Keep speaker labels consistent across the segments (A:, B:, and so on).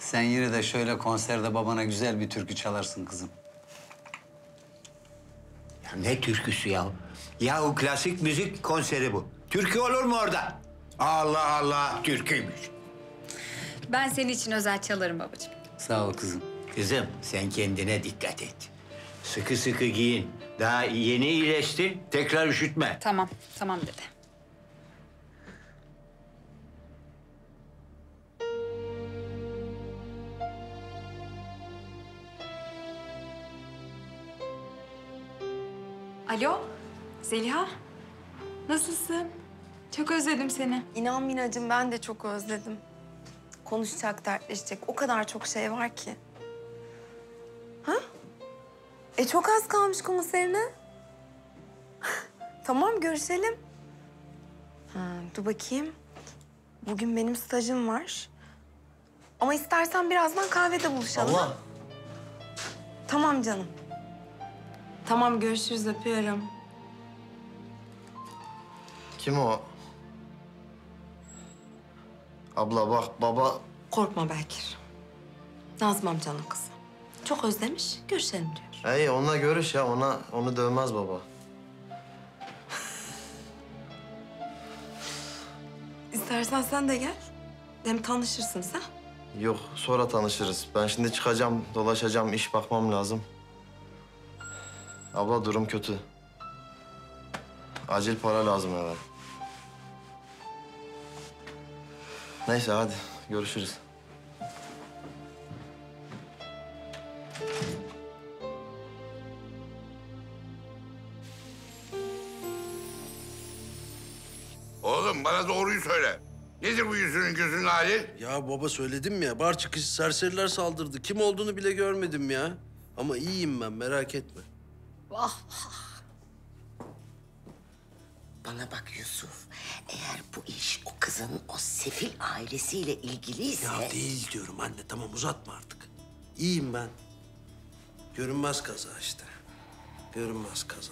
A: Sen yine de şöyle konserde babana güzel bir türkü çalarsın kızım.
B: Ya ne türküsü ya? Yahu klasik müzik konseri bu. Türkü olur mu orada? Allah Allah, türküymüş.
C: Ben senin için özel çalarım babacığım.
A: Sağ ol kızım.
B: Kızım, sen kendine dikkat et. Sıkı sıkı giyin. Daha yeni iyileştin, tekrar üşütme.
C: Tamam, tamam dede. Alo, Zeliha. Nasılsın? Çok özledim seni.
D: İnan Minacığım, ben de çok özledim. Konuşacak, dertleşecek o kadar çok şey var ki. Ha? Çok az kalmış konserine. Tamam, görüşelim. Dur bakayım. Bugün benim stajım var. Ama istersen birazdan kahvede buluşalım.
E: Allah.
D: Tamam canım. Tamam, görüşürüz, öpüyorum.
E: Kim o? Abla bak baba...
D: Korkma Bekir. Nazım amcanın kızı. Çok özlemiş, görüşelim diyor.
E: Hey onunla görüş ya, onu dövmez baba.
D: İstersen sen de gel. Hem tanışırsınız ha.
E: Yok, sonra tanışırız. Ben şimdi çıkacağım, dolaşacağım, iş bakmam lazım. Abla durum kötü. Acil para lazım eve. Neyse hadi, görüşürüz.
F: Oğlum bana doğruyu söyle. Nedir bu yüzünün gözünün hali?
G: Ya baba söyledim ya, bar çıkışı serseriler saldırdı. Kim olduğunu bile görmedim ya. Ama iyiyim ben, merak etme.
H: Vah vah. Bana bak Yusuf, eğer bu iş o kızın o sefil ailesiyle ilgiliyse...
G: Ya değil diyorum anne, tamam uzatma artık. İyiyim ben. Görünmez kaza işte. Görünmez kaza.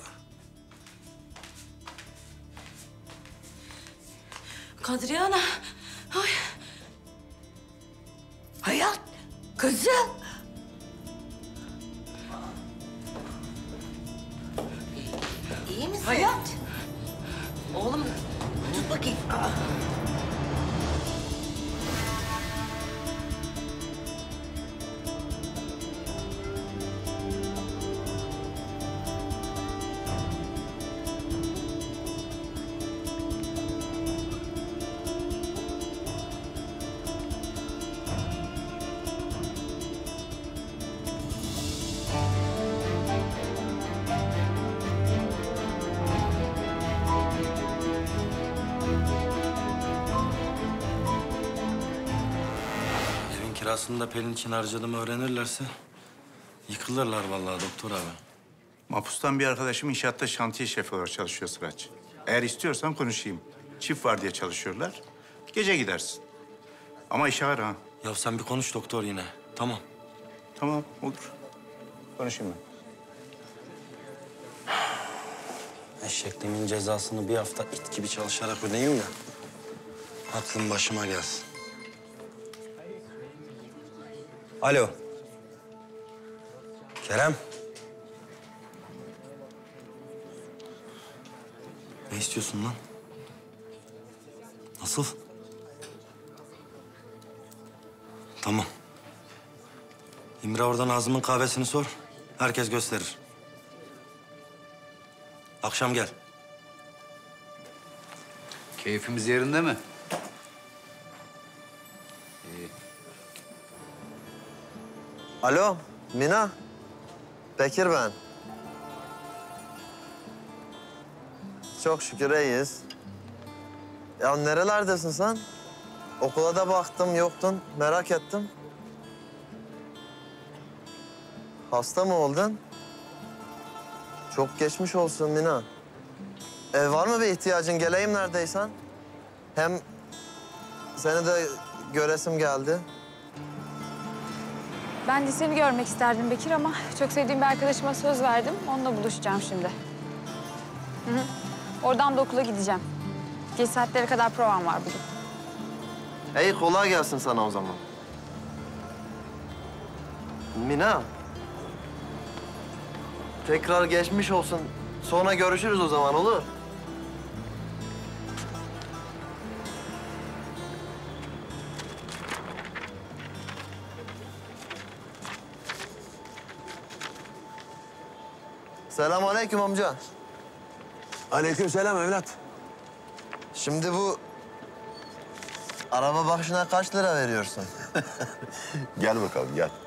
D: Kadriye Ana. Ay.
H: Hayat, kızım. İyi misin? Hayat. Oğlum, tut bakayım.
I: Evin kirasını da Pelin için harcadığımı öğrenirlerse yıkılırlar vallahi doktor abi.
J: Mapus'tan bir arkadaşım inşaatta şantiye şefi olarak çalışıyor Sıraç. Eğer istiyorsan konuşayım. Çift var diye çalışıyorlar. Gece gidersin. Ama işe var ha.
I: Ya sen bir konuş doktor yine. Tamam.
J: Tamam, olur. Konuşayım ben.
I: Eşekliğimin cezasını bir hafta it gibi çalışarak ödeyeyim de aklım başıma gelsin. Alo. Kerem. Ne istiyorsun lan? Nasıl? Tamam. İmre oradan Nazım'ın kahvesini sor. Herkes gösterir. Akşam gel.
A: Keyfimiz yerinde mi? İyi.
E: Alo, Mina. Bekir ben. Çok şükür iyiyiz. Ya nerelerdesin sen? Okula da baktım, yoktun. Merak ettim. Hasta mı oldun? Çok geçmiş olsun Mina. Var mı bir ihtiyacın? Geleyim neredeysen. Hem seni de göresim geldi.
C: Ben de seni görmek isterdim Bekir ama çok sevdiğim bir arkadaşıma söz verdim. Onunla buluşacağım şimdi. Hı hı. Oradan da okula gideceğim. Geç saatlere kadar provam var bugün.
E: İyi, kolay gelsin sana o zaman. Mina. Tekrar geçmiş olsun. Sonra görüşürüz o zaman, olur? Selamünaleyküm amca.
G: Aleykümselam evlat.
E: Şimdi bu araba bakışına kaç lira veriyorsun?
K: Gel bakalım gel.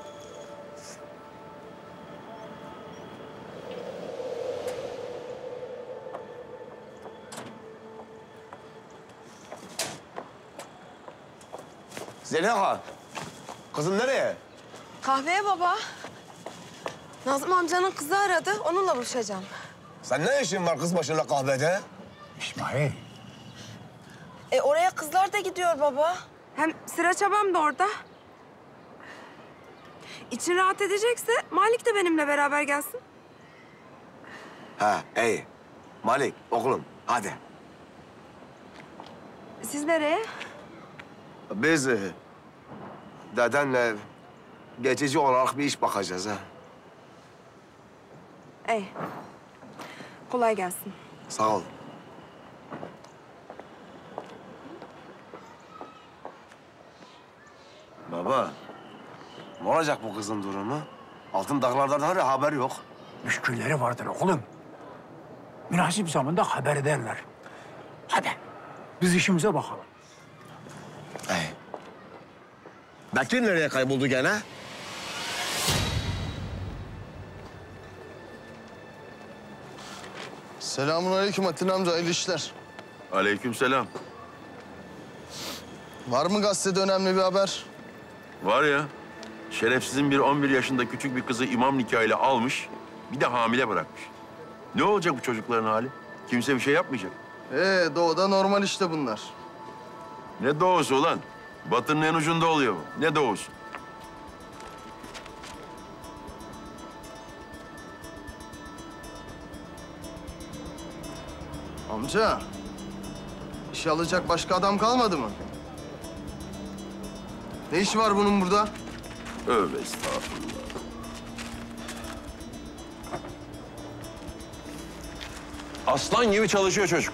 K: Zeliha, kızım nereye?
D: Kahveye baba. Nazım amcanın kızı aradı. Onunla buluşacağım.
K: Sen ne işin var kız başıyla kahvede?
L: İsmail.
D: Oraya kızlar da gidiyor baba. Hem Sıraç abam da orada. İçin rahat edecekse Malik de benimle beraber gelsin.
K: Ha iyi. Malik oğlum hadi.
D: Siz nereye?
K: Biz dedenle geçici olarak bir iş bakacağız ha.
D: İyi. Kolay gelsin.
K: Sağ ol. Baba, ne olacak bu kızın durumu? Altın dağlardan hala haber yok.
L: Müşkülleri vardır oğlum. Münasip zamanda haber ederler. Hadi biz işimize bakalım.
K: Bekir nereye kayboldu gene?
E: Selamünaleyküm Atin amca, hayırlı işler.
F: Aleykümselam.
E: Var mı gazetede önemli bir haber?
F: Var ya, şerefsizin bir 11 yaşında küçük bir kızı imam nikahıyla almış, bir de hamile bırakmış. Ne olacak bu çocukların hali? Kimse bir şey yapmayacak.
E: Doğuda normal işte bunlar.
F: Ne doğusu ulan? Batının en ucunda oluyor bu. Ne doğusu?
E: Amca, işe alacak başka adam kalmadı mı? Ne işi var bunun burada?
F: Tövbe estağfurullah. Aslan gibi çalışıyor çocuk.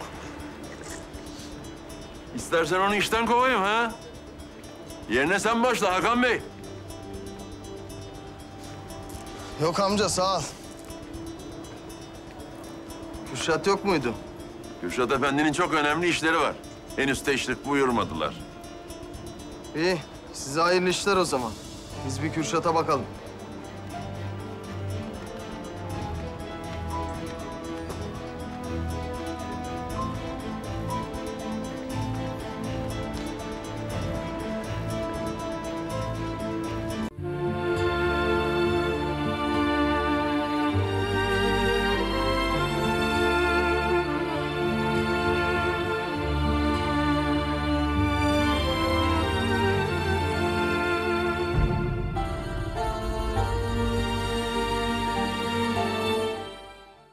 F: İstersen onu işten kovayım ha? Yerine sen başla Hakan Bey.
E: Yok amca, sağ ol. Kürşat yok muydu?
F: Kürşat Efendi'nin çok önemli işleri var. Henüz teşrif buyurmadılar.
E: İyi, size hayırlı işler o zaman. Biz bir Kürşat'a bakalım.